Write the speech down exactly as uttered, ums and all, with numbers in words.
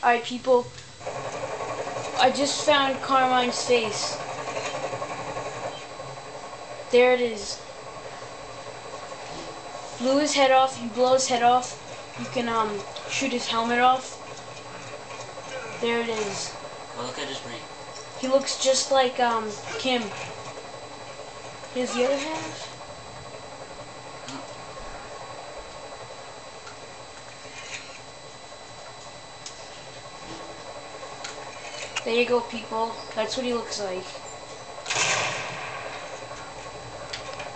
Alright, people. I just found Carmine's face. There it is. Blew his head off. You blow his head off, you can um shoot his helmet off. There it is. Oh, look at his brain. He looks just like um Kim. Here's the other half. There you go, people. That's what he looks like.